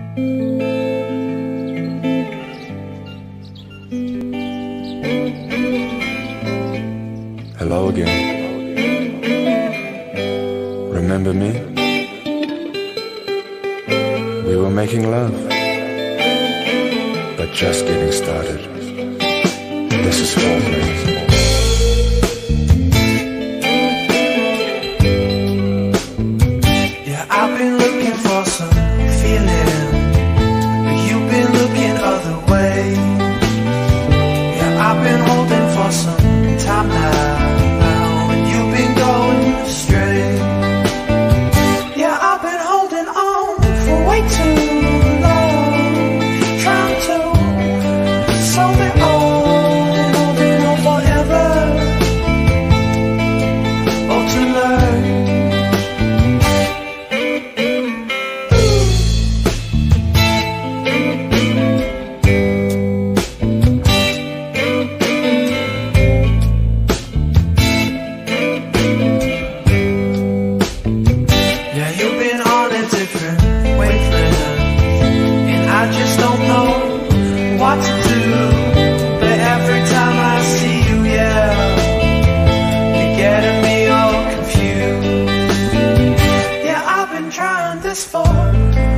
Hello again. Remember me? We were making love, but just getting started. This is Foreplay. Yeah, I've been looking for some feeling, but you've been looking other way. Yeah, I've been holding for some time now, and you've been going astray. Yeah, I've been holding on for way too long, trying to solve it all and holding on forever, or to learn. Yeah, you've been on a different wavelength, and I just don't know what to do. But every time I see you, yeah, you're getting me all confused. Yeah, I've been trying this for